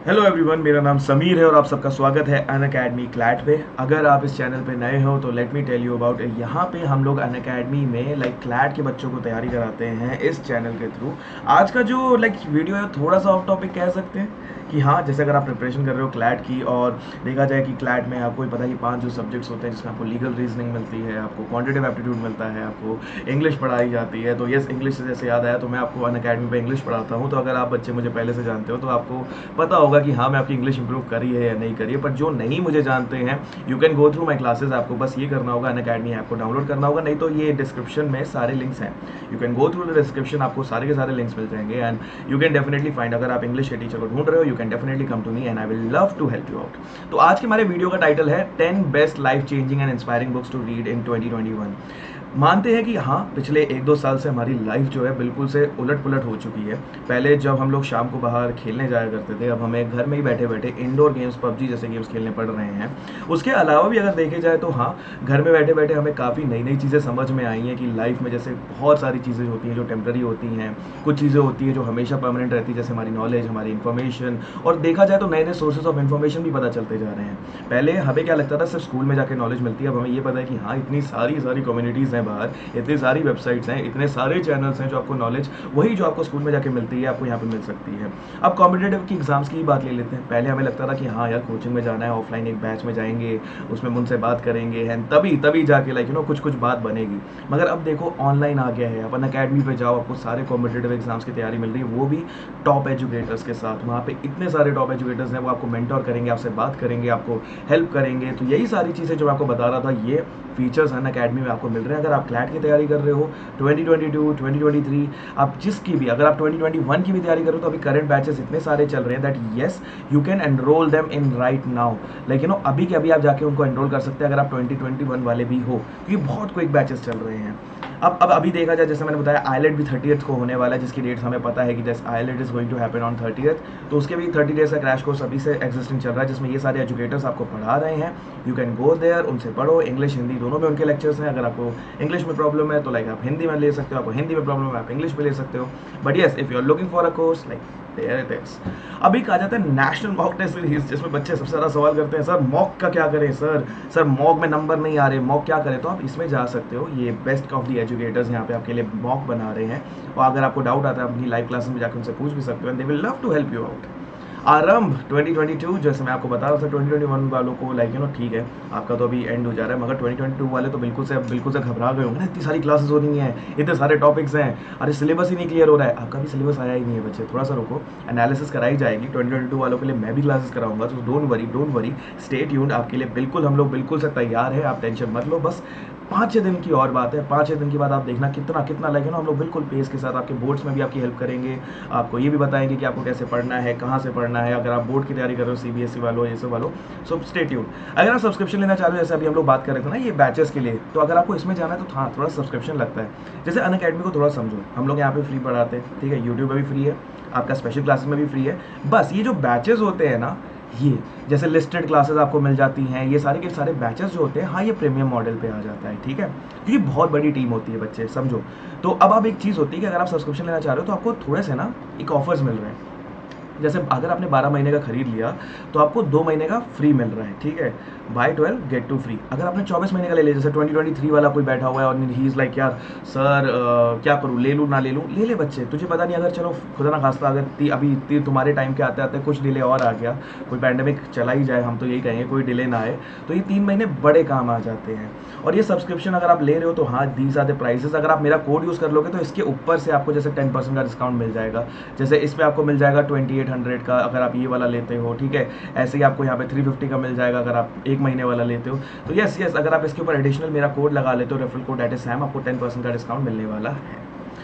Hello everyone, मेरा नाम समीर है और आप सबका स्वागत है अनअकैडमी क्लैट पे। अगर आप इस चैनल पे नए हो तो let me tell you about यहाँ पे हम लोग अनअकैडमी में क्लैट के बच्चों को तैयारी कराते हैं इस चैनल के थ्रू। आज का जो वीडियो है थोड़ा सा ऑफ टॉपिक कह सकते हैं कि हाँ, जैसे अगर आप प्रिपरेशन कर रहे हो क्लैट की और देखा जाए कि क्लैट में आपको पता है कि 5 जो सब्जेक्ट्स होते हैं जिसमें आपको लीगल रीजनिंग मिलती है, आपको क्वांटिटेटिव एप्टीट्यूड मिलता है, आपको इंग्लिश पढ़ाई जाती है। तो यस, इंग्लिश से जैसे याद आया तो मैं आपको अनअकैडमी पे इंग्लिश पढ़ाता हूँ। तो अगर आप बच्चे मुझे पहले से जानते हो तो आपको पता होगा कि हाँ, मैं आपकी इंग्लिश इंप्रूव करी है या नहीं करी है। पर जो नहीं मुझे जानते हैं, you can go through my classes. आपको बस ये करना होगा, अनअकैडमी ऐप को डाउनलोड करना होगा, नहीं तो ये डिस्क्रिप्शन में सारे लिंक्स हैं। You can go through the description, आपको सारे के सारे लिंक्स मिल जाएंगे and you can definitely find. अगर आप इंग्लिश के टीचर को ढूंढ रहे हो, you can definitely come to me and I will love to help you out. तो आज के हमारे वीडियो का टाइटल है 10 best life changing and inspiring books to read in 2021। मानते हैं कि हाँ, पिछले 1-2 साल से हमारी लाइफ जो है बिल्कुल से उलट पुलट हो चुकी है। पहले जब हम लोग शाम को बाहर खेलने जाया करते थे, अब हमें घर में ही बैठे बैठे इंडोर गेम्स, पबजी जैसे गेम्स खेलने पड़ रहे हैं। उसके अलावा भी अगर देखे जाए तो हाँ, घर में बैठे बैठे हमें काफ़ी नई नई चीज़ें समझ में आई हैं कि लाइफ में जैसे बहुत सारी चीज़ें होती हैं जो टेम्प्रेरी होती हैं, कुछ चीज़ें होती हैं जो हमेशा परमानेंट रहती है, जैसे हमारी नॉलेज, हमारी इन्फॉर्मेशन। और देखा जाए तो नए नए सोर्सेज ऑफ इन्फॉर्मेशन भी पता चलते जा रहे हैं। पहले हमें क्या लगता था, सिर्फ स्कूल में जाकर नॉलेज मिलती है। अब हमें ये पता है कि हाँ, इतनी सारी कम्युनिटीज़ हैं बाहर, इतनी सारी वेबसाइट्स हैं, इतने सारे चैनल्स हैं जो आपको नॉलेज वही जो आपको स्कूल में जाके मिलती है आपको यहाँ पे मिल सकती है। अब कॉम्पिटेटिव की एग्जाम्स की ही बात ले लेते हैं। पहले हमें लगता था कि हाँ यार, कोचिंग में जाना है, ऑफलाइन एक बैच में जाएंगे, उसमें मुझसे बात करेंगे हैं, तभी तभी जाके कुछ बात बनेगी। मगर अब देखो, ऑनलाइन आ गया है। अपन अकेडमी पे जाओ, आपको सारे कॉम्पिटेटिव एग्जाम्स की तैयारी मिल रही है, वो भी टॉप एजुकेटर्स के साथ। वहाँ पे इतने सारे टॉप एजुकेटर्स हैं, वो आपको मेंटोर करेंगे, आपसे बात करेंगे, आपको हेल्प करेंगे। तो यही सारी चीज़ें जो मैं आपको बता रहा था, ये फीचर्स अनअकैडमी में आपको मिल रहे हैं। अगर आप क्लैट की तैयारी कर रहे हो 2022, 2023, आप जिसकी भी, अगर आप 2021 की भी तैयारी कर रहे हो, तो अभी करंट बैचेस इतने सारे चल रहे हैं that yes, you can enrol them in right now. अभी के अभी आप जाके उनको एनरोल कर सकते हैं अगर आप 2021 वाले भी हो, क्योंकि बहुत क्विक बैचेस चल रहे हैं। अब अभी देखा जाए, जैसे मैंने बताया, आईलेट भी 30th को होने वाला है, जिसकी डेट्स हमें पता है कि जैसे IELTS is going to happen on 30th। तो उसके भी 30 डेज का क्रैश कोर्स अभी से एग्जिस्टिंग चल रहा है, जिसमें ये सारे एजुकेटर्स आपको पढ़ा रहे हैं। यू कैन गो देयर, उनसे पढ़ो। इंग्लिश हिंदी दोनों में उनके लेक्चर्स हैं। अगर आपको इंग्लिश में प्रॉब्लम है तो आप हिंदी में ले सकते हो, आपको हिंदी में प्रॉब्लम है आप इंग्लिश में ले सकते हो। But yes, if you are looking for a course there it is. अभी कहा जाता है नेशनल मॉक टेस्ट सीरीज, जिसमें बच्चे सबसे ज़्यादा सवाल करते हैं, सर मॉक का क्या करें, सर मॉक में नंबर नहीं आ रहे, मॉक क्या करें। तो आप इसमें जा सकते हो। ये बेस्ट ऑफ द एजुकेटर्स यहाँ पे आपके लिए मॉक बना रहे हैं। और अगर आपको डाउट आता है, अपनी लाइव क्लासेस में जाकर उनसे पूछ भी सकते हो and they will love to help you out. आरंभ 2022, जैसे मैं आपको बता रहा था, 2021 वालों को ठीक है, आपका तो अभी एंड हो जा रहा है, मगर 2022 वाले तो बिल्कुल से घबरा गए होंगे ना। इतनी सारी क्लासेस हो रही हैं, इतने सारे टॉपिक्स हैं, अरे सिलेबस ही नहीं क्लियर हो रहा है। आपका भी सिलेबस आया ही नहीं है बच्चे, थोड़ा सा रुको, एनालिसिस कराई जाएगी। 2022 वालों के लिए मैं भी क्लासेस कराऊंगा, तो डोंट वरी, स्टे ट्यून्ड। आपके लिए बिल्कुल हम लोग बिल्कुल से तैयार है, आप टेंशन मत लो। बस 5-6 दिन की और बात है। 5-6 दिन के बाद आप देखना कितना हम लोग बिल्कुल पेस के साथ आपके बोर्ड्स में भी आपकी हेल्प करेंगे। आपको ये भी बताएंगे कि आपको कैसे पढ़ना है, कहाँ से पढ़ना है। अगर आप बोर्ड की तैयारी कर रहे हो, सीबीएसई वालों, ये सब वालों, सो स्टे ट्यून्ड। अगर आप सब्सक्रिप्शन लेना चाह रहे हो, जैसे अभी हम लोग बात कर रहे थे ना ये बैचेस के लिए, तो अगर आपको इसमें जाना है तो हाँ, थोड़ा सब्सक्रिप्शन लगता है। जैसे अनअकैडमी को थोड़ा समझो, हम लोग यहाँ पे फ्री पढ़ाते हैं, ठीक है, यूट्यूब में भी फ्री है, आपका स्पेशल क्लासेस में भी फ्री है। बस ये जो बैचेस होते हैं ना, ये जैसे लिस्टेड क्लासेस आपको मिल जाती हैं, ये सारे के सारे बैचेस जो होते हैं, हाँ, ये प्रीमियम मॉडल पे आ जाता है, ठीक है, क्योंकि बहुत बड़ी टीम होती है बच्चे, समझो। तो अब एक चीज़ होती है कि अगर आप सब्सक्रिप्शन लेना चाह रहे हो तो आपको थोड़े से ना एक ऑफर्स मिल रहे हैं। जैसे अगर आपने 12 महीने का खरीद लिया तो आपको 2 महीने का फ्री मिल रहा है, ठीक है, बाय 12 गेट 2 फ्री। अगर आपने 24 महीने का ले लिया, जैसे 2023 वाला कोई बैठा हुआ है और ही इज़ लाइक, यार सर क्या करूँ, ले लूँ ना ले लूँ, ले ले बच्चे, तुझे पता नहीं, अगर चलो खुदा ना खास्ता अगर अभी तुम्हारे टाइम के आते आते कुछ डिले और आ गया, कोई पैंडेमिक चला ही जाए, हम तो यही कहेंगे कोई डिले ना आए, तो ये 3 महीने बड़े काम आ जाते हैं। और ये सब्सक्रिप्शन अगर आप ले रहे हो तो हाँ, दीज आर द प्राइसेस। अगर आप मेरा कोड यूज़ कर लोगे तो इसके ऊपर से आपको जैसे 10% का डिस्काउंट मिल जाएगा। जैसे इस पर आपको मिल जाएगा 2800 का अगर आप ये वाला लेते हो, ठीक है। ऐसे ही आपको यहाँ पे 350 का मिल जाएगा अगर आप 1 महीने वाला लेते हो। तो यस, अगर आप इसके ऊपर एडिशनल मेरा कोड लगा लेते हो, referral code that is SAM, आपको 10% का डिस्काउंट मिलने वाला है।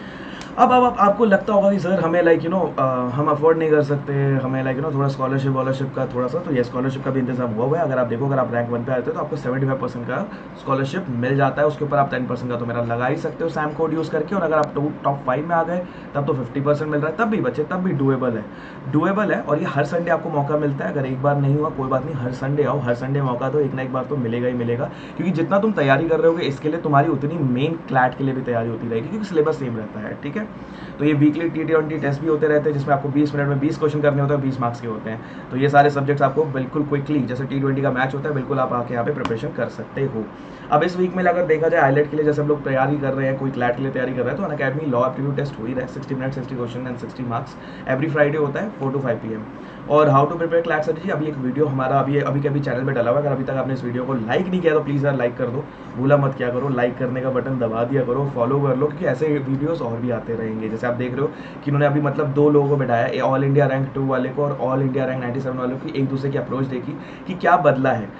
अब आपको लगता होगा कि सर हमें हम अफोर्ड नहीं कर सकते, हमें थोड़ा स्कॉलरशिप का थोड़ा सा, तो ये स्कॉलरशिप का भी इंतजाम हुआ है। अगर आप देखो, अगर आप रैंक 1 पे आते हो तो आपको 75% का स्कॉलरशिप मिल जाता है। उसके ऊपर आप 10% का तो मेरा लगा ही सकते हो सैम कोड यूज़ करके। और अगर आप टॉप 5 में आ गए तब तो 50% मिल रहा है। तब भी बच्चे, तब भी डुएबल है। और ये हर संडे आपको मौका मिलता है। अगर एक बार नहीं हुआ कोई बात नहीं, हर संडे आओ, हर संडे मौका दो, एक ना एक बार तो मिलेगा ही मिलेगा। क्योंकि जितना तुम तैयारी कर रहे होगे इसके लिए, तुम्हारी उतनी मेन क्लैट के लिए भी तैयारी होती रहेगी, क्योंकि सिलेबस सेम रहता है, ठीक है। है। तो ये वीकली T20 टेस्ट भी होते रहते हैं जिसमें आपको 20 मिनट में 20 क्वेश्चन करने होते हैं, 20 मार्क्स के होते हैं। तो ये सारे सब्जेक्ट्स आपको बिल्कुल क्विकली, जैसे T20 का मैच होता है, बिल्कुल आप आके यहाँ पे प्रिपरेशन कर सकते हो। अब इस वीक में अगर देखा जाए आईलेट के लिए, जैसे हम लोग तैयारी कर रहे हैं, कोई क्लैट के लिए तैयारी कर रहे हैं, तो अनअकैडमी लॉ एप्टीट्यूड टेस्ट हो ही रहा है। 60 minute 60 question and 60 marks every Friday होता है 4 to 5 PM। और how to prepare CLAT strategy, अभी एक वीडियो हमारा अभी के चैनल पे डला हुआ है। अगर अभी तक आपने इस वीडियो को लाइक नहीं किया तो प्लीज़ यार लाइक कर दो, भूला मत क्या करो, लाइक करने का बटन दबा दिया करो, फॉलो कर लो, क्योंकि ऐसे वीडियोस और भी आते रहेंगे। जैसे आप देख रहे हो कि उन्होंने अभी मतलब 2 लोगों को बैठाया, ऑल इंडिया रैंक 2 वाले को और ऑल इंडिया रैंक 97 वालों की, एक दूसरे की अप्रोच देखी कि क्या बदला है।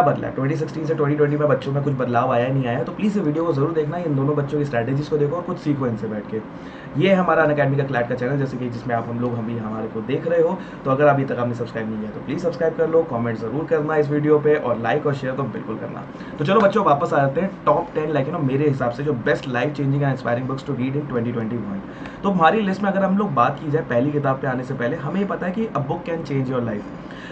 2016 से 2020 में बच्चों में कुछ बदलाव आया नहीं आया। तो प्लीज़ ये वीडियो को जरूर देखना, इन दोनों बच्चों की स्ट्रैटेजीज को देखो और कुछ सीखो इनसे बैठ के। ये है हमारा अनअकैडमी का क्लैट का चैनल, जैसे कि जिसमें आप हम लोग हम भी हमारे को देख रहे हो। तो अगर अभी तक आपने सब्सक्राइब नहीं किया तो प्लीज़ सब्सक्राइब कर लो, कमेंट जरूर करना इस वीडियो पे, और लाइक और शेयर तो बिल्कुल करना। तो चलो बच्चों वापस आ जाते हैं टॉप 10 लाइक मेरे हिसाब से जो best life changing and inspiring books to read in 2021। तो हमारी लिस्ट में अगर हम लोग बात की जाए पहली किताब पे आने से पहले, हमें ये पता है कि a book can change your life.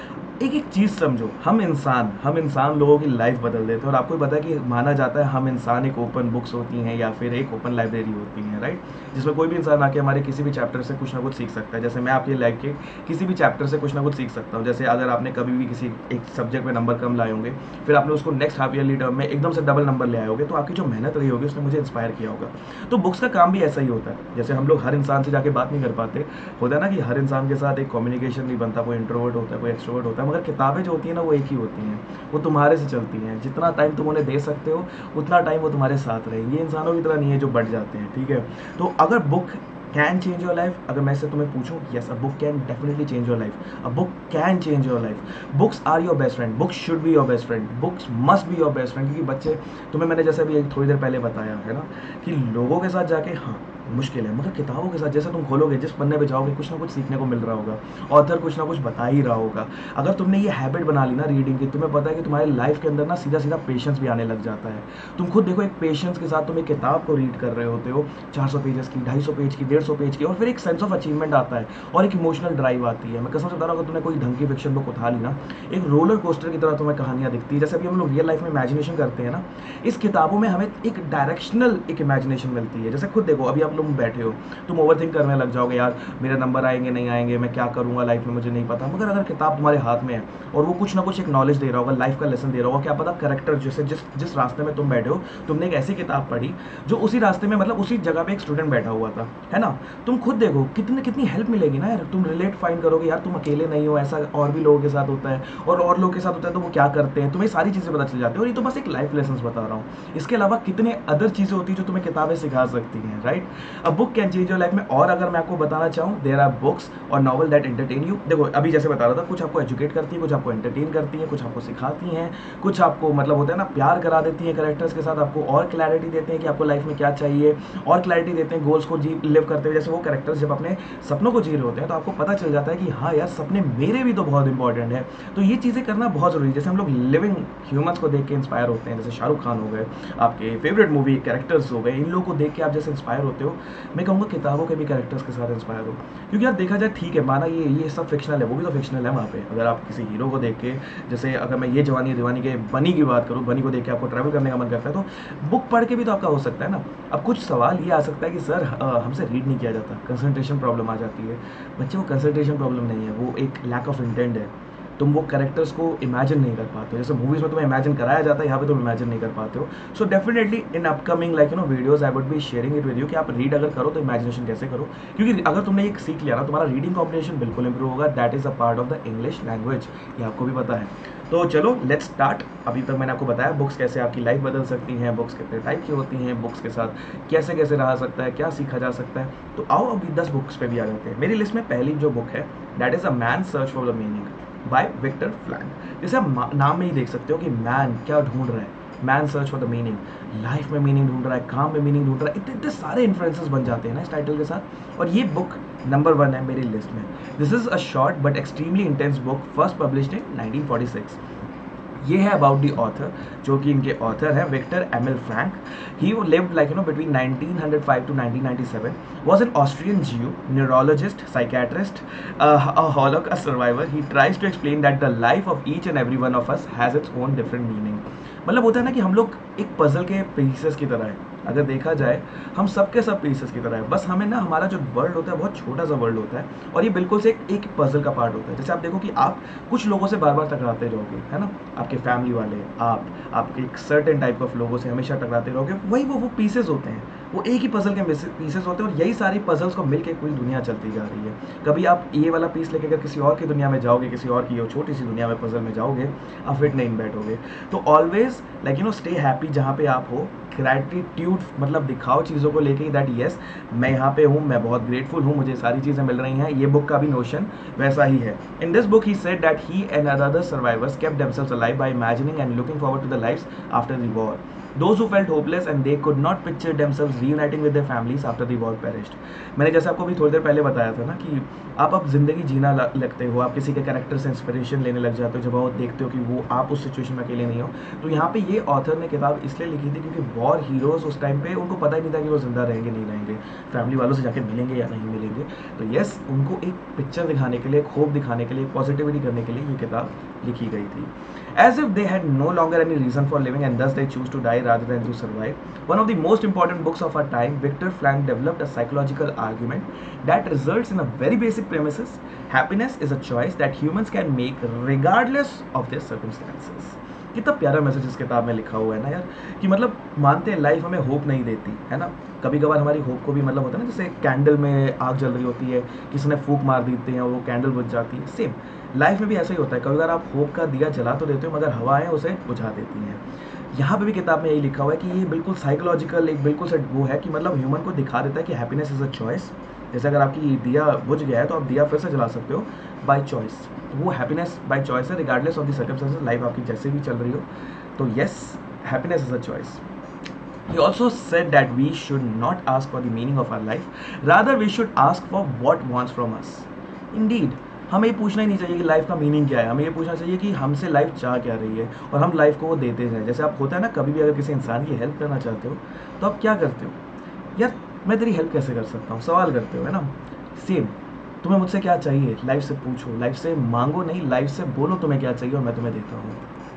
एक चीज़ समझो, हम इंसान लोगों की लाइफ बदल देते हैं। और आपको पता है कि माना जाता है हम इंसान एक ओपन बुक्स होती हैं या फिर एक ओपन लाइब्रेरी होती हैं, राइट, जिसमें कोई भी इंसान आके हमारे किसी भी चैप्टर से कुछ ना कुछ सीख सकता है। जैसे मैं आपकी लाइफ के किसी भी चैप्टर से कुछ ना कुछ सीख सकता हूँ। जैसे अगर आपने कभी भी किसी एक सब्जेक्ट में नंबर कम लाए होंगे, फिर आपने उसको नेक्स्ट हाफ ईयरली टर्म में एकदम से डबल नंबर ले आए होगे, तो आपकी जो मेहनत रही होगी उसने मुझे इंस्पायर किया होगा। तो बुक्स का काम भी ऐसा ही होता है। जैसे हम लोग हर इंसान से जाके बात नहीं कर पाते, होता है ना कि हर इंसान के साथ एक कम्युनिकेशन नहीं बनता, कोई इंट्रोवर्ट होता है, कोई एक्सट्रोवर्ट होता है, मगर किताबें जो होती है ना वो एक ही होती हैं, वो तुम्हारे से चलती हैं। जितना टाइम तुम उन्हें दे सकते हो उतना टाइम वो तुम्हारे साथ रहेंगे। इंसानों की तरह नहीं है जो बढ़ जाते हैं, ठीक है। तो अगर book can change your life, अगर मैं से तुम्हें पूछूं, yes a book can definitely change your life. A book can change your life. Books are your best friend, books should be your best friend, books must be your best friend. क्योंकि बच्चे, तुम्हें मैंने जैसे अभी थोड़ी देर पहले बताया है ना कि लोगों के साथ जाके हाँ मुश्किल है, मगर किताबों के साथ जैसे तुम खोलोगे, जिस पन्ने पे जाओगे, कुछ ना कुछ सीखने को मिल रहा होगा, ऑथर कुछ ना कुछ बता ही रहा होगा। अगर तुमने ये हैबिट बना ली ना रीडिंग की, तुम्हें पता है कि तुम्हारी लाइफ के अंदर ना सीधा सीधा पेशेंस भी आने लग जाता है। तुम खुद देखो, एक पेशेंस के साथ तुम एक किताब को रीड कर रहे होते हो, 400 पेजेस की, 250 पेज की, 150 पेज की, और फिर एक सेंस ऑफ अचीवमेंट आता है और एक इमोशनल ड्राइव आती है। मैं कसम से बता रहा हूँ, अगर तुमने कोई ढंग की फिक्शन बुक उठा ली ना, एक रोलर कोस्टर की तरह तुम्हें कहानियां दिखती है। जैसे अभी हम लोग रियल लाइफ में इमेजिनेशन करते हैं ना, इस किताबों में हमें एक डायरेक्शनल एक इमेजिनेशन मिलती है। जैसे खुद देखो, अभी आप लोग बैठे हो, तुम ओवरथिंक करने लग जाओगे, यार मेरे नंबर आएंगे नहीं आएंगे, मैं क्या करूंगा लाइफ में, मुझे नहीं पता। मगर अगर किताब तुम्हारे हाथ में है और वो कुछ ना कुछ एक नॉलेज दे रहा होगा, लाइफ का लेसन दे रहा होगा, क्या पता करेक्टर जैसे जिस रास्ते में तुम बैठे हो, तुमने एक ऐसी किताब पढ़ी जो उसी रास्ते में, मतलब उसी जगह पे एक स्टूडेंट बैठा हुआ था, है ना। तुम खुद देखो कितनी हेल्प मिलेगी ना यार। तुम रिलेट फाइंड करोगे, यार तुम अकेले नहीं हो, ऐसा और भी लोगों के साथ होता है, और लोगों के साथ होता है तो वो क्या करते हैं, तुम्हें सारी चीज़ें पता चल जाती है। और ये तो बस एक लाइफ लेसन बता रहा हूँ, इसके अलावा कितने अदर चीज़ें होती है जो तुम्हें किताबें सिखा सकती हैं, राइट। अब book can change your life में और अगर मैं आपको बताना चाहूँ, देयर आर बुक्स और नॉवल दैट एंटरटेन यू। देखो अभी जैसे बता रहा था, कुछ आपको एजुकेट करती है, कुछ आपको एंटरटेन करती है, कुछ आपको सिखाती हैं, कुछ आपको मतलब होता है ना प्यार करा देती है कैरेक्टर्स के साथ, आपको और क्लैरिटी देते हैं कि आपको लाइफ में क्या चाहिए, और क्लैरिटी देते हैं गोल्स को लिव करते हुए। जैसे वो कैरेक्टर्स जब अपने सपनों को जी रहे होते हैं तो आपको पता चल जाता है कि हाँ यार, सपने मेरे भी तो बहुत इंपॉर्टेंट है। तो ये चीज़ें करना बहुत ज़रूरी है। जैसे हम लोग लिविंग ह्यूमंस को देख के इंस्पायर होते हैं, जैसे शाहरुख खान हो गए, आपके फेवरेट मूवी कैरेक्टर्स हो गए, इन लोगों को देख के आप जैसे इंस्पायर होते हो, मैं कहूँगा किताबों के भी कैरेक्टर्स के साथ इंस्पायर हो। क्योंकि यार देखा जाए, ठीक है माना ये सब फिक्शनल है, वो भी तो फिक्शनल है वहाँ पे। अगर आप किसी हीरो को देख के, जैसे अगर मैं ये जवानी दीवानी के बनी की बात करूँ, बनी को देख के आपको ट्रैवल करने का मन करता है, तो बुक पढ़ के भी तो आपका हो सकता है ना। अब कुछ सवाल ये आ सकता है कि सर हमसे रीड नहीं किया जाता, कंसंट्रेशन प्रॉब्लम आ जाती है। बच्चे, वो कंसंट्रेशन प्रॉब्लम नहीं है, वो एक लैक ऑफ इंटेंट है। तुम वो कैरेक्टर्स को इमेजिन नहीं कर पाते हो, जैसे मूवीज में तुम्हें इमेजिन कराया जाता है, यहाँ पे तुम इमेजिन नहीं कर पाते हो। So definitely in upcoming videos I would be sharing it with you कि आप रीड अगर करो तो इमेजिनेशन कैसे करो। क्योंकि अगर तुमने एक सीख लिया ना, तुम्हारा रीडिंग कॉम्प्रिहेंशन बिल्कुल इंप्रूव होगा। That is a part of the English language, ये आपको भी पता है। तो चलो लेट्स स्टार्ट। अभी तक मैंने आपको बताया बुक्स कैसे आपकी लाइफ बदल सकती हैं, बुक्स कितने टाइप की होती हैं, बुक्स के साथ कैसे कैसे रहा सकता है, क्या सीखा जा सकता है। तो आओ अभी 10 बुक्स पे भी आ जाते हैं। मेरी लिस्ट में पहली जो बुक है, that is a man search for the meaning by Viktor Frankl. जैसे आप नाम में ही देख सकते हो कि मैन क्या ढूंढ रहा है, man search for the meaning, life में मीनिंग ढूंढ रहा है, काम में मीनिंग ढूंढ रहा है। इतने इतने सारे इन्फ्लुएंसेस बन जाते हैं ना इस टाइटल के साथ। और ये बुक नंबर 1 है मेरी लिस्ट में। This is a short but extremely intense book, first published in 1946। ये है अबाउट दी ऑथर, जो कि इनके ऑथर है Viktor Emil Frankl. He lived between 1905 to 1997, was an Austrian Jew, neurologist, psychiatrist, a Holocaust survivor. He tries to explain that the life of each and every one of us has its own different meaning. मतलब होता है ना कि हम लोग एक puzzle के pieces की तरह है, अगर देखा जाए हम सबके सब पीसेस की तरह है, बस हमें ना हमारा जो वर्ल्ड होता है बहुत छोटा सा वर्ल्ड होता है और ये बिल्कुल से एक पजल का पार्ट होता है। जैसे आप देखो कि आप कुछ लोगों से बार बार टकराते रहोगे, है ना, आपके फैमिली वाले, आपके एक सर्टेन टाइप ऑफ लोगों से हमेशा टकराते रहोगे, वही वो पीसेस होते हैं, वो एक ही पजल के पीसेस होते हैं और यही सारी पजल्स को मिलकर पूरी दुनिया चलती जा रही है। कभी आप ये वाला पीस लेके अगर किसी और की दुनिया में जाओगे, किसी और की छोटी सी दुनिया में पजल में जाओगे, आप फिट नहीं बैठोगे। तो always like you know stay happy जहाँ पे आप हो, ग्रैटिट्यूड मतलब दिखाओ चीज़ों को लेके दैट यस मैं यहाँ पे हूँ, मैं बहुत ग्रेटफुल हूँ, मुझे सारी चीज़ें मिल रही हैं। ये बुक का भी नोशन वैसा ही है। In this book he said that he and other survivors kept themselves alive by imagining and looking forward to the lives after the war. Those who felt hopeless and they could not picture themselves reuniting with their families after the war perished. मैंने जैसे आपको भी थोड़ी देर पहले बताया था ना कि आप अब जिंदगी जीना लगते हो, आप किसी के कैरेक्टर से इंस्पिरेशन लेने लग जाते हो जब आप देखते हो कि वो आप उस सिचुएशन में अकेले नहीं हो। तो यहाँ पे ये ऑथर ने किताब इसलिए लिखी थी क्योंकि वॉर हीरोज उस टाइम पे उनको पता ही नहीं था कि वो जिंदा रहेंगे नहीं रहेंगे, फैमिली वालों से जाके मिलेंगे या नहीं मिलेंगे। तो यस, उनको एक पिक्चर दिखाने के लिए, एक होप दिखाने के लिए, पॉजिटिविटी करने के लिए ये किताब लिखी गई थी। As if they had no longer any reason for living and thus they choose to die rather than to survive. One of the most important books of our time, Viktor Frankl developed a psychological argument that results in a very basic premises. Happiness is a choice that humans can make regardless of their circumstances. कितना प्यारा message इस किताब में लिखा हुआ है ना यार, कि मतलब मानते हैं लाइफ हमें होप नहीं देती है ना, कभी कभार हमारी होप को भी मतलब होता है ना, जैसे कैंडल में आग जल रही होती है, किसी ने फूंक मार देते हैं और वो कैंडल बुझ जाती है, सेम लाइफ में भी ऐसा ही होता है। कभी बार आप होप का दिया जला तो देते हो मगर हवाएं उसे बुझा देती हैं। यहाँ पे भी किताब में यही लिखा हुआ है कि ये बिल्कुल साइकोलॉजिकल एक बिल्कुल से वो है कि मतलब ह्यूमन को दिखा देता है कि हैप्पीनेस इज़ अ चॉइस। जैसे अगर आपकी दिया बुझ गया है तो आप दिया फिर से जला सकते हो बाय चॉइस, वो हैप्पीनेस बाय चॉइस है regardless of the circumstances, life आपकी जैसे भी चल रही हो। तो yes, happiness is a choice. He also said that we should not ask for the meaning of our life, rather we should ask for what wants from us. Indeed, हमें ये पूछना ही नहीं चाहिए कि लाइफ का मीनिंग क्या है, हमें ये पूछना चाहिए कि हमसे लाइफ चाह क्या रही है और हम लाइफ को वो देते हैं। जैसे आप होता है ना, कभी भी अगर किसी इंसान की हेल्प करना चाहते हो तो आप क्या करते हो, यार मैं तेरी हेल्प कैसे कर सकता हूँ, सवाल करते हो, है ना। सेम, तुम्हें मुझसे क्या चाहिए, लाइफ से पूछो, लाइफ से मांगो नहीं, लाइफ से बोलो तुम्हें क्या चाहिए और मैं तुम्हें देता हूँ।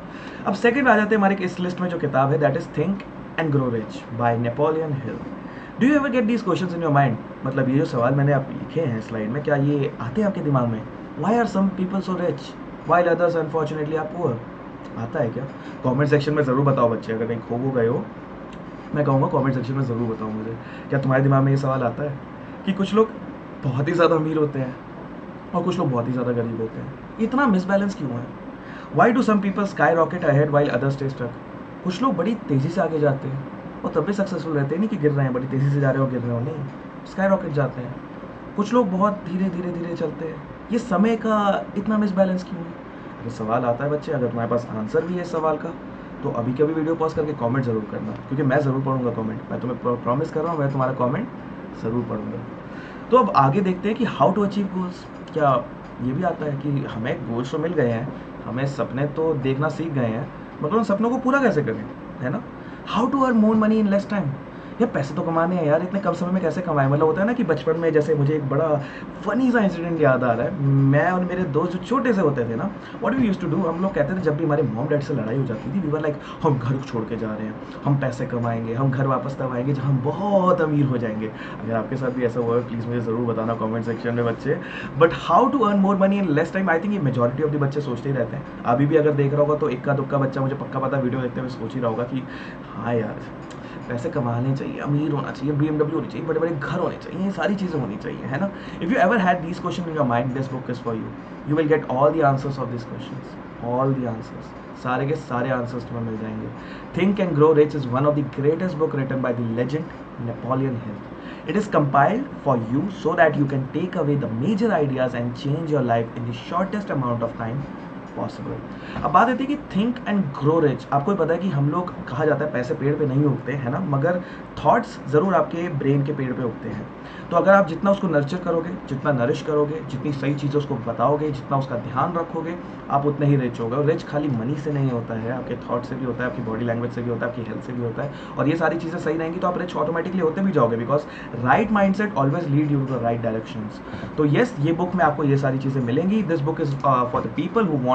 अब सेकंड आ जाते हैं हमारे इस लिस्ट में जो किताब है, that is think and grow rich by Napoleon Hill. Do you ever get these questions in your mind? मतलब ये जो सवाल मैंने आप लिखे हैं स्लाइड में, क्या ये आते हैं आपके दिमाग में? Why are some people so rich while others unfortunately are poor? आता है क्या? कमेंट सेक्शन में ज़रूर बताओ बच्चे, अगर कहीं खो गए हो मैं कहूँगा कमेंट सेक्शन में ज़रूर बताओ मुझे, क्या तुम्हारे दिमाग में ये सवाल आता है कि कुछ लोग बहुत ही ज़्यादा अमीर होते हैं और कुछ लोग बहुत ही ज़्यादा गरीब होते हैं, इतना मिसबैलेंस क्यों है? Why do some people skyrocket ahead while others stay stuck? कुछ लोग बड़ी तेज़ी से आगे जाते हैं और तब भी सक्सेसफुल रहते हैं, नहीं कि गिर रहे हैं, बड़ी तेज़ी से जा रहे हो गिर रहे हो, नहीं, स्काई रॉकेट जाते हैं। कुछ लोग बहुत धीरे धीरे धीरे चलते हैं, ये समय का इतना मिसबैलेंस क्यों है? अगर सवाल आता है बच्चे, अगर तुम्हारे पास आंसर भी है इस सवाल का, तो अभी कभी वीडियो पॉज करके कमेंट ज़रूर करना, क्योंकि मैं ज़रूर पढ़ूंगा कमेंट, मैं तुम्हें प्रॉमिस कर रहा हूँ, मैं तुम्हारा कमेंट ज़रूर पढ़ूंगा। तो अब आगे देखते हैं कि हाउ टू अचीव गोल्स। क्या ये भी आता है कि हमें गोल्स तो मिल गए हैं, हमें सपने तो देखना सीख गए हैं, मगर उन सपनों को पूरा कैसे करें, है ना। How to earn more money in less time. यार पैसे तो कमाने हैं यार, इतने कम समय में कैसे कमाएं? मतलब होता है ना कि बचपन में, जैसे मुझे एक बड़ा फनी सा इंसिडेंट याद आ रहा है, मैं और मेरे दोस्त जो छोटे से होते थे ना, what we used to do, हम लोग कहते थे जब भी हमारे मॉम डैड से लड़ाई हो जाती थी, वी वर लाइक हम घर छोड़ के जा रहे हैं, हम पैसे कमाएंगे, हम घर वापस तब आएंगे जब हम बहुत अमीर हो जाएंगे। अगर आपके साथ भी ऐसा हुआ है प्लीज़ मुझे ज़रूर बताना कमेंट सेक्शन में बच्चे। But how to earn more money in less time, I think ये मेजॉरिटी ऑफ द बच्चे सोचते ही रहते हैं। अभी भी अगर देख रहा होगा तो इक्का दुक्का बच्चा मुझे पक्का पता वीडियो देखते हुए सोच ही रहा होगा कि हाँ यार पैसे कमाने चाहिए, अमीर होना चाहिए, BMW होनी चाहिए, बड़े बड़े घर होने चाहिए, ये सारी चीज़ें होनी चाहिए, है ना। If you ever had these question in your mind, this book is for you. You will get all the answers of this questions, all the answers, सारे के सारे आंसर्स तुम्हें मिल जाएंगे. Think and grow rich is one of the greatest book written by the legend Napoleon Hill. It is compiled for you so that you can take away the major ideas and change your life in the shortest amount of time possible. अब बात आती है कि think and grow rich. आपको भी पता है कि हम लोग, कहा जाता है पैसे पेड़ पे नहीं उगते, है ना, मगर थॉट्स ज़रूर आपके ब्रेन के पेड़ पे उगते हैं. तो अगर आप जितना उसको नर्चर करोगे, जितना नरिश करोगे, जितनी सही चीज़ें उसको बताओगे, जितना उसका ध्यान रखोगे, आप उतने ही रिच होगे. और रिच खाली मनी से नहीं होता है, आपके थॉट से भी होता है, आपकी बॉडी लैंग्वेज से भी होता है, आपकी हेल्थ से भी होता है. और ये सारी चीज़ें सही रहेंगी तो आप रिच ऑटोमेटिकली होते भी जाओगे, because right mindset always lead you to the right directions. तो येस, ये बुक में आपको ये सारी चीज़ें मिलेंगी. This book is for the people who want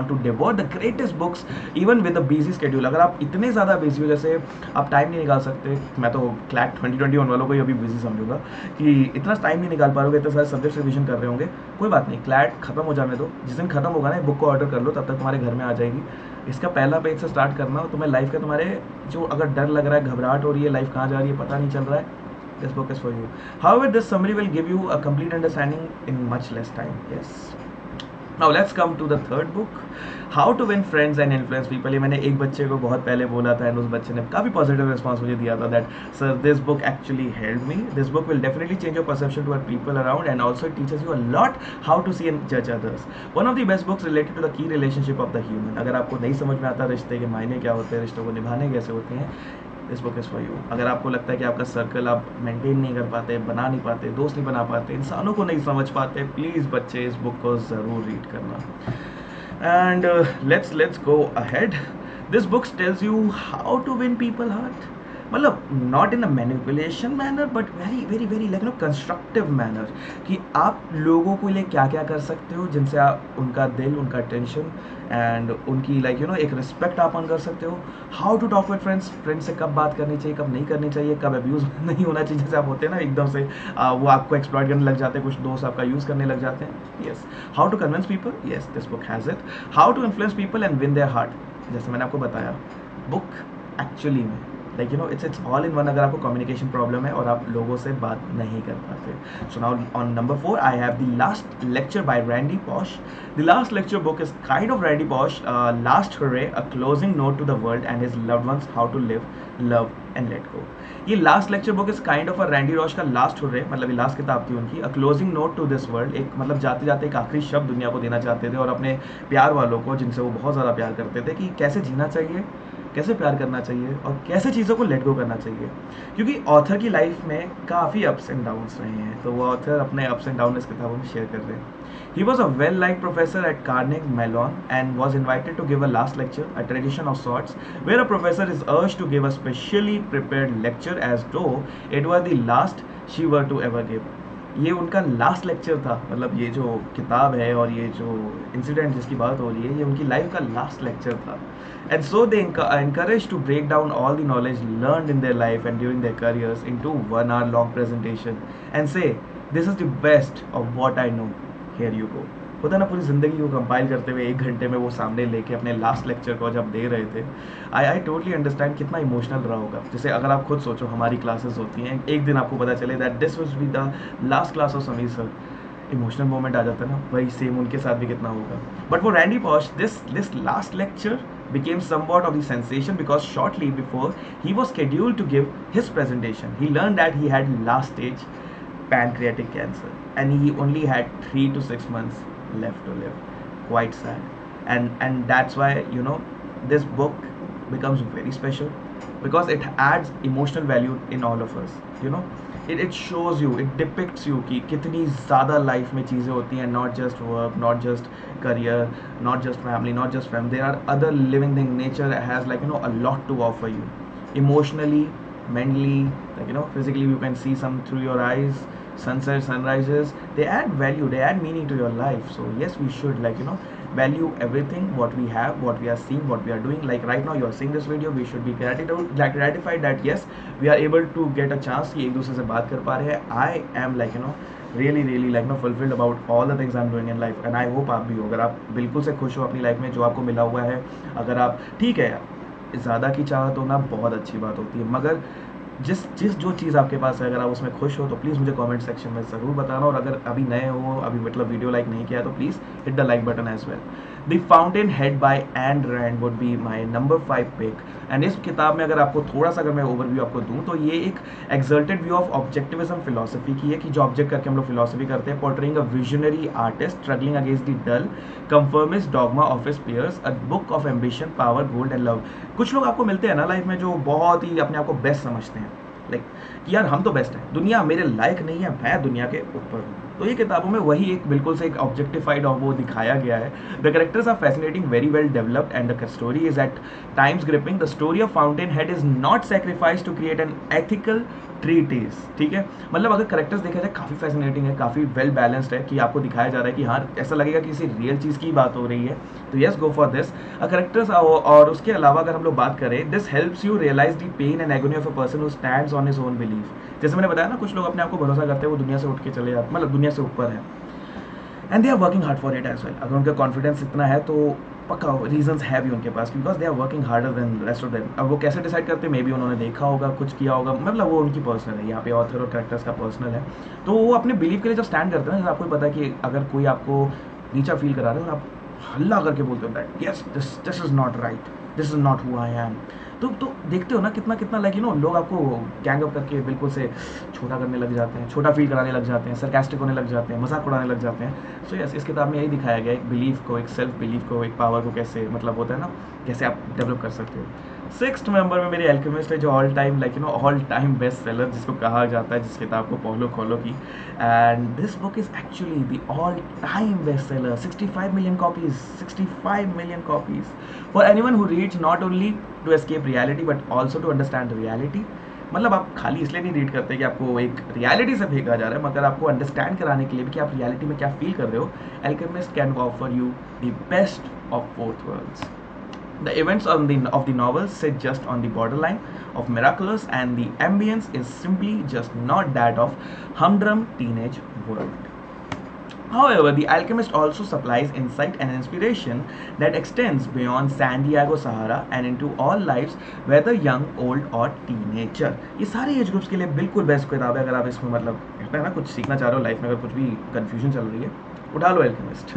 to devour the greatest books even with a busy schedule. अगर आप इतने ज़्यादा बिजी हो, जैसे आप टाइम नहीं निकाल सकते, मैं तो क्लैट 2021 वालों को ही अभी बिजी समझूंगा कि इतना टाइम नहीं निकाल पा रहे, इतने सारे सब्जेक्ट रिविजन कर रहे होंगे, कोई बात नहीं, क्लैट खत्म हो जाने दो, जिस दिन खत्म होगा ना बुक को ऑर्डर कर लो, तब तक तुम्हारे घर में आ जाएगी। इसका पहला पेज से स्टार्ट करना, और तुम्हें लाइफ का तुम्हारे जो अगर डर लग रहा है, घबराहट हो रही है, लाइफ कहाँ जा रही है पता नहीं चल रहा है, this book is for you. However, this summary will give you a complete understanding in much less time. Yes. Now let's come to the third book, How to Win Friends and Influence People. ये मैंने एक बच्चे को बहुत पहले बोला था, and उस बच्चे ने काफ़ी पॉजिटिव रिस्पॉन्स मुझे दिया था that sir this book actually help me, this book will definitely change your perception toward people around and also it teaches you a lot how to see and जज others. One of the best books related to the key relationship of the human. अगर आपको नहीं समझ में आता रिश्ते के मायने क्या होते हैं, रिश्तों को निभाने कैसे होते हैं, this book is for you. अगर आपको लगता है कि आपका सर्कल आप मेंटेन नहीं कर पाते, बना नहीं पाते, दोस्त नहीं बना पाते, इंसानों को नहीं समझ पाते, प्लीज़ बच्चे इस बुक को ज़रूर रीड करना। And let's go ahead. This book tells you how to win people heart, मतलब not in a manipulation manner but very very very like no constructive manner, कि आप लोगों के लिए क्या क्या कर सकते हो जिनसे आप उनका दिल, उनका अटेंशन एंड उनकी लाइक यू नो एक रिस्पेक्ट आप अर्न कर सकते हो। How to talk with friends, friends से कब बात करनी चाहिए, कब नहीं करनी चाहिए, कब अब्यूज़ नहीं होना चाहिए, जैसे आप होते हैं ना एकदम से वो आपको एक्सप्लॉइट करने लग जाते हैं, कुछ दोस्त आपका यूज़ करने लग जाते हैं। Yes, how to convince people, yes this book has it. How to influence people and win their heart, जैसे मैंने आपको बताया, बुक एक्चुअली में like you know it's all in one. अगर आपको कम्युनिकेशन प्रॉब्लम है और आप लोगों से बात नहीं कर पाते। So now on number 4 I have the last lecture by Randy Pausch. The last lecture book is kind of Randy Pausch last hurrah, a closing note to the world and his loved ones, how to live, love and let go. ये last lecture book is kind of a Randy Pausch का last hurrah, मतलब ये लास्ट किताब थी उनकी, a closing note to this world, एक मतलब जाते जाते एक आखिरी शब्द दुनिया को देना चाहते थे और अपने प्यार वालों को जिनसे वो बहुत ज़्यादा प्यार करते थे, कि कैसे जीना चाहिए, कैसे प्यार करना चाहिए और कैसे चीज़ों को लेट गो करना चाहिए। क्योंकि ऑथर की लाइफ में काफ़ी अप्स एंड डाउन्स रहे हैं, तो वो ऑथर अपने अप्स एंड डाउन इस किताबों में शेयर कर रहे हैं। He was a well-liked professor at Carnegie Mellon and was invited to give a last lecture, a tradition of sorts, where a professor is urged to give a specially prepared lecture as though it were the last she were to ever give. ये उनका last lecture था, मतलब ये जो किताब है और ये जो इंसिडेंट जिसकी बात हो रही है, ये उनकी लाइफ का लास्ट लेक्चर था। And so they encouraged to break down all the knowledge learned in their life and during their careers into 1 hour long presentation and say, this is the best of what I know, here you go. होता ना, पूरी ज़िंदगी को compile करते हुए 1 घंटे में वो सामने लेके अपने लास्ट लेक्चर को जब दे रहे थे, आई टोटली अंडरस्टैंड कितना इमोशनल रहा होगा। जैसे अगर आप खुद सोचो, हमारी क्लासेस होती हैं, एक दिन आपको पता चले that this was be the last class of Sameer sir, emotional moment आ जाता है ना, वही सेम उनके साथ भी कितना होगा। बट वो Randy Pausch, this last lecture became somewhat of the sensation because shortly before he was scheduled to give his presentation, he learned that he had last stage pancreatic cancer and he only had 3 to 6 months left to live. Quite sad. And that's why, you know, this book becomes very special because it adds emotional value in all of us, you know. It shows you, it depicts you कि कितनी ज़्यादा life में चीज़ें होती हैं, not just work, not just career, not just family, not just family. There are other living things. Nature has like, you know, a lot to offer you. Emotionally, mentally, like, you know, physically you can see some through your eyes. Sunsets, sunrises, they add value, they add meaning to your life. So yes, we should like, you know, value everything what we have, what we are seeing, what we are doing. Like right now you are seeing this video, we should be gratified that yes, we are able to get a chance कि एक दूसरे से बात कर पा रहे हैं. I am like, you know, really like, you know, fulfilled about all the things I'm doing in life and I hope आप भी हो. अगर आप बिल्कुल से खुश हो अपनी लाइफ में जो आपको मिला हुआ है, अगर आप ठीक है, ज़्यादा की चाहत होना बहुत अच्छी बात होती है, मगर जिस जो चीज़ आपके पास है अगर आप उसमें खुश हो तो प्लीज़ मुझे कमेंट सेक्शन में ज़रूर बताना. और अगर अभी नए हो, अभी मतलब वीडियो लाइक नहीं किया तो please hit the like button as well. The Fountainhead by Ayn Rand would be my number 5 pick. And इस किताब में अगर आपको थोड़ा सा अगर मैं ओवरव्यू आपको दूं तो ये एक exalted view of objectivism philosophy की है कि जो ऑब्जेक्ट करके हम लोग फिलोसफी करते हैं. Portraying a visionary artist struggling against the dull conformist dogma of his peers, a book of ambition, power, gold and love. कुछ लोग आपको मिलते हैं ना लाइफ में जो बहुत ही अपने आप को बेस्ट समझते हैं, लाइक कि यार हम तो बेस्ट हैं, दुनिया मेरे लायक नहीं है, मैं दुनिया के ऊपर हूँ. तो ये किताबों में वही एक बिल्कुल से एक ऑब्जेक्टिफाइड और वो दिखाया गया है. The characters are fascinating, very well developed and the story is at times gripping. The story of Fountainhead is not sacrifice to create an ethical treatise. ठीक है, मतलब अगर करेक्टर्स देखा जाए काफ़ी फैसिनेटिंग है, काफ़ी वेल बैलेंस्ड है कि आपको दिखाया जा रहा है कि हाँ ऐसा लगेगा कि किसी रियल चीज़ की बात हो रही है. तो yes, go for this. Characters और उसके अलावा अगर हम लोग बात करें, this helps you realize the pain and agony of a person who stands on his own belief. जैसे मैंने बताया ना, कुछ लोग अपने आप को भरोसा करते हैं वो दुनिया से उठ के चले जाते, मतलब दुनिया से ऊपर है, and they are working hard for it as well. अगर उनका कॉन्फिडेंस इतना है तो पक्का रीजंस है भी उनके पास, because they are working harder than rest of them. अब वो कैसे डिसाइड करते हैं, मे बी उन्होंने देखा होगा, कुछ किया होगा, मतलब वो उनकी पर्सनल है. यहाँ पे ऑथर और कैरेक्टर्स का पर्सनल है, तो वो अपने बिलीव के लिए जब स्टैंड करते हैं ना, जब आपको पता है कि अगर कोई आपको नीचा फील करा रहे हैं और आप हल्ला करके बोलते हो that yes this is not right, this is not who I am, तो देखते हो ना कितना कितना लाइक लोग आपको गैंग अप करके बिल्कुल से छोटा करने लग जाते हैं, छोटा फील कराने लग जाते हैं, सरकास्टिक होने लग जाते हैं, मजाक उड़ाने लग जाते हैं. सो यस, इस किताब में यही दिखाया गया है, एक बिलीफ को, एक सेल्फ बिलीफ को, एक पावर को कैसे मतलब होता है ना, कैसे आप डेवलप कर सकते हो. 6th नंबर में मेरी अल्केमिस्ट है, जो all time all time best seller जिसको कहा जाता है, जिस किताब को पहलो खोलो की. And this book is actually the all time best seller. 65 million copies, 65 million copies for anyone who reads not only to escape reality but also to understand reality. मतलब आप खाली इसलिए नहीं रीड करते कि आपको एक रियलिटी से फेंका जा रहा है, मगर आपको अंडरस्टैंड कराने के लिए भी कि आप रियलिटी में क्या फील कर रहे हो. Alchemist can offer you the best of both worlds. The events of the novel sit just on the borderline of miraculous, and the ambience is simply just not that of humdrum teenage world. However, The Alchemist also supplies insight and inspiration that extends beyond San Diego Sahara and into all lives, whether young, old or teenager. ये सारे age groups के लिए बिल्कुल best किताब है. अगर आप इसमें मतलब है ना कुछ सीखना चाह रहे हो लाइफ में, अगर कुछ भी कंफ्यूजन चल रही है, उठा लो Alchemist.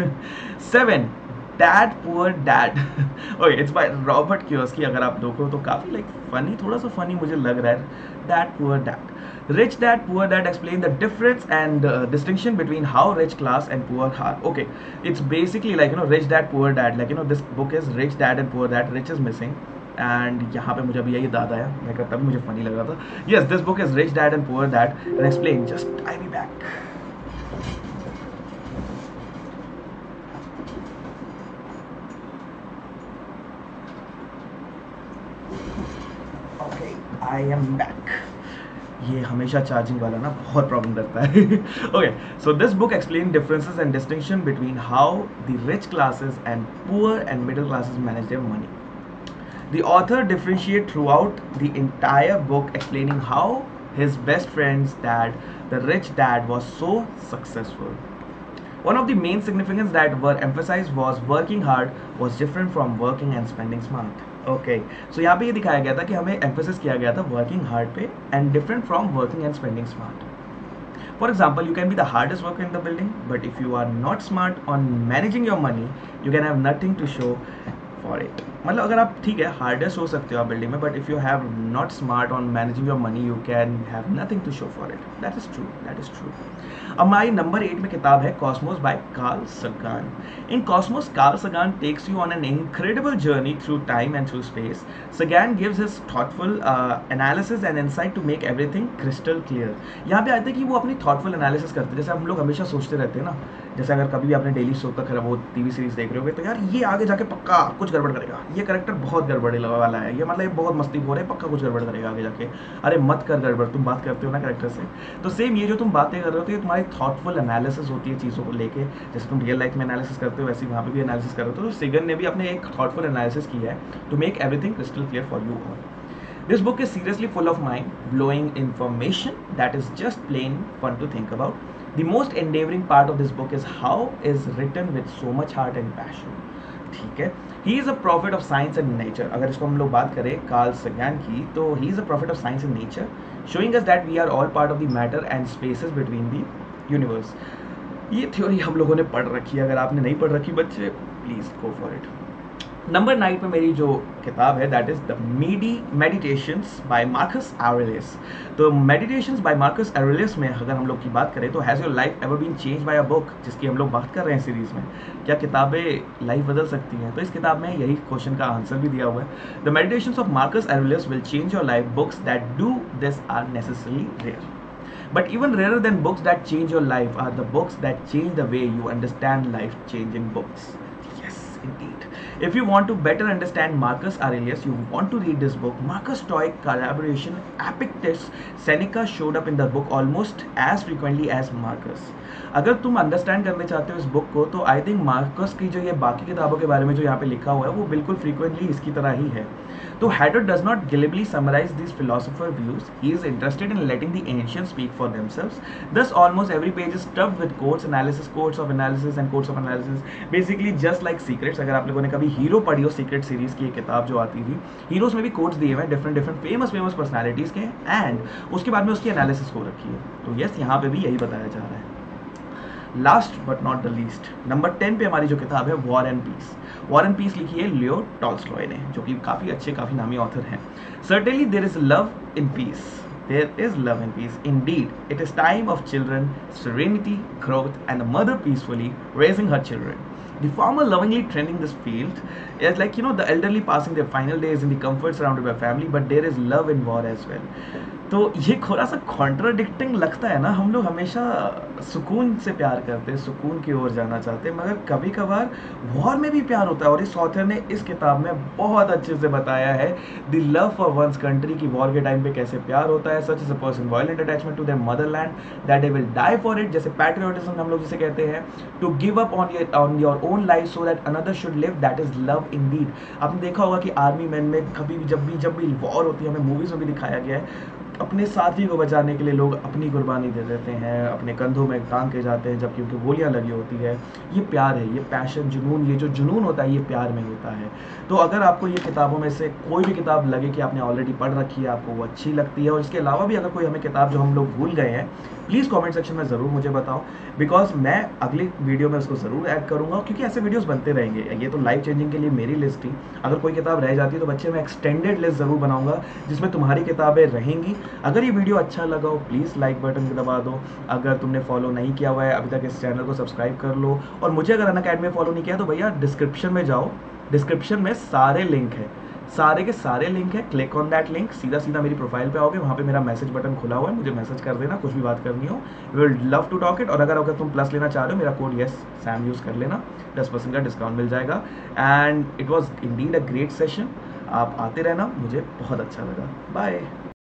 7 Dad Poor Dad. Okay, it's by Robert Kiyosaki. अगर आप देखो तो काफ़ी लाइक फनी, थोड़ा सा फनी मुझे लग रहा है. Dad Poor Dad. Rich Dad Poor Dad explain the difference and distinction between how rich class and poor are. Okay, it's basically like rich dad poor dad, like this book is rich dad and poor dad. Rich is missing and यहाँ पे मुझे अभी ये दादा है, मैं करता भी मुझे फनी लग रहा था. Yes, this book is rich dad and poor dad and explain. Just I'll be back. I am back. ये हमेशा चार्जिंग वाला ना बहुत प्रॉब्लम करता है. Okay, so this book explain differences and distinction between how the rich classes and poor and middle classes manage their money. The author differentiate throughout the entire book, explaining how his best friend's dad, the rich dad, was so successful. One of the main significance that were emphasized was working hard was different from working and spending smart. Okay, so यहाँ पे ये दिखाया गया था कि हमें emphasis किया गया था वर्किंग हार्ड पे and different from working and spending smart. For example, you can be the hardest worker in the building, but if you are not smart on managing your money, you can have nothing to show for it. मतलब अगर आप ठीक है hardest हो सकते हो आप building में, but if you have not smart on managing your money, you can have nothing to show for it. That is true, that is true. अब हमारी नंबर 8 में किताब है Cosmos by Carl Sagan. In Cosmos, Carl Sagan takes you on an incredible journey through time and through space. Sagan gives his thoughtful analysis and insight to make everything crystal clear. यहाँ पे आते हैं कि वो अपनी thoughtful analysis करते हैं. जैसे हम लोग हमेशा सोचते रहते हैं ना, जैसे अगर कभी भी आपने डेली शो का खराब वो टीवी सीरीज देख रहे होगे तो यार ये आगे जाके पक्का कुछ गड़बड़ करेगा, ये कैरेक्टर बहुत गड़बड़ी वाला है, ये मतलब ये बहुत मस्ती हो रहा है, पक्का कुछ गड़बड़ करेगा आगे जाके. अरे मत कर गड़बड़, तुम बात करते हो ना कैरेक्टर से. तो सेम ये जो तुम बातें कर रहे हो तो ये तुम्हारी थॉटफुल एनालिसिस होती है चीज़ों को लेके. जैसे तुम रियल लाइफ में एनालिसिस करते हो वैसे वहाँ पे भी एनालिसिस कर रहे हो. तो सेगन ने भी अपने एक थॉटफुल एनालिसिस किया है to make everything crystal clear for you all. This book is seriously full of mind-blowing information that is just plain fun to think about. The most endearing part of this book is how is written with so much heart and passion. ठीक है, he is a prophet of science and nature. अगर इसको हम लोग बात करें Karl सगान की, तो he is a prophet of science and nature, showing us that we are all part of the matter and spaces between the universe. ये theory हम लोगों ने पढ़ रखी है. अगर आपने नहीं पढ़ रखी बच्चे, please go for it. Number 9 पे मेरी जो किताब है that is the Meditations by Marcus Aurelius. तो मेडिटेशंस बाय मार्कस एरेलियस में अगर हम लोग की बात करें तो has your life ever been change by a book, जिसकी हम लोग बात कर रहे हैं सीरीज में, क्या किताबें लाइफ बदल सकती हैं. तो इस किताब में यही क्वेश्चन का आंसर भी दिया हुआ है. The Meditations of Marcus Aurelius will change your life. Books that do this are necessarily rare. But even rarer than books that change your life are the books that change the way you understand life changing books. Yes, indeed. If you want to better understand Marcus Aurelius, you want to read this book. Marcus Stoic collaboration Epictetus Seneca showed up in the book almost as frequently as Marcus. अगर तुम understand करने चाहते हो इस book को तो I think Marcus की जो ये बाकी किताबों के बारे में जो यहाँ पे लिखा हुआ है वो बिल्कुल फ्रीक्वेंटली इसकी तरह ही है. तो Hadot does not glibly summarize these philosopher views. He is interested in letting the ancients speak for themselves. Thus, almost every page is stuffed with quotes, analysis, quotes of analysis and quotes of analysis. Basically, just like Secrets. अगर आप लोगों ने कभी hero पढ़ी हो, secret series की एक किताब जो आती थी, हीरोज में भी कोट्स दिए हुए हैं डिफरेंट फेमस पर्सनैलिटीज के, एंड उसके बाद में उसकी एनालिसिस हो रखी है. तो यस, यहाँ पे भी यही बताया जा रहा है. Last but not the least, number 10 पे हमारी जो किताब है War and Peace. War and Peace लिखी है लियो टॉल्स्टॉय ने, जो कि काफ़ी अच्छे, काफ़ी नामी ऑथर हैं. Certainly there is love in peace. There is love in peace. Indeed, it is time of children, serenity, growth, and a mother peacefully raising her children. The farmer lovingly tending this field is like, the elderly passing their final days in the comfort surrounded by family, but there is love in war as well. तो ये थोड़ा सा contradicting लगता है ना. हम लोग हमेशा सुकून से प्यार करते हैं, सुकून की ओर जाना चाहते हैं, मगर कभी कभार वॉर में भी प्यार होता है. और इस ऑथर ने इस किताब में बहुत अच्छे से बताया है the love for one's country की वॉर के टाइम पे कैसे प्यार होता है. Such is a person violent attachment to their motherland that they will die for it. जैसे पैट्रियोटिज्म हम लोग जिसे कहते हैं, to give up on your own life so that another should live, that is love indeed. आपने देखा होगा कि आर्मी मैन में कभी भी जब भी वॉर होती है, हमें मूवीज में भी दिखाया गया है, अपने साथी को बचाने के लिए लोग अपनी कुर्बानी दे देते हैं, अपने कंधों में टांग के जाते हैं जबकि उनकी गोलियां लगी होती है. ये प्यार है, ये पैशन, जुनून, ये जो जुनून होता है ये प्यार में होता है. तो अगर आपको ये किताबों में से कोई भी किताब लगे कि आपने ऑलरेडी पढ़ रखी है, आपको वो अच्छी लगती है, और इसके अलावा भी अगर कोई हमें किताब जो हम लोग भूल गए हैं, प्लीज़ कमेंट सेक्शन में ज़रूर मुझे बताओ, बिकॉज मैं अगली वीडियो में उसको ज़रूर ऐड करूँगा, क्योंकि ऐसे वीडियोस बनते रहेंगे. ये तो लाइफ चेंजिंग के लिए मेरी लिस्ट थी. अगर कोई किताब रह जाती है तो बच्चे मैं एक्सटेंडेड लिस्ट ज़रूर बनाऊंगा जिसमें तुम्हारी किताबें रहेंगी. अगर ये वीडियो अच्छा लगा हो प्लीज़ लाइक बटन दबा दो. अगर तुमने फॉलो नहीं किया हुआ है अभी तक इस चैनल को सब्सक्राइब कर लो. और मुझे अगर अनअकैडमी में फॉलो नहीं किया तो भैया डिस्क्रिप्शन में जाओ, डिस्क्रिप्शन में सारे लिंक है, सारे के सारे लिंक है. क्लिक ऑन दैट लिंक, सीधा मेरी प्रोफाइल पे आओगे, वहाँ पे मेरा मैसेज बटन खुला हुआ है, मुझे मैसेज कर देना कुछ भी बात करनी हो. We will love to talk it. और अगर तुम प्लस लेना चाह रहे हो, मेरा कोड यस सैम यूज़ कर लेना, 10% का डिस्काउंट मिल जाएगा. And it was indeed a great session. आप आते रहना, मुझे बहुत अच्छा लगा. बाय.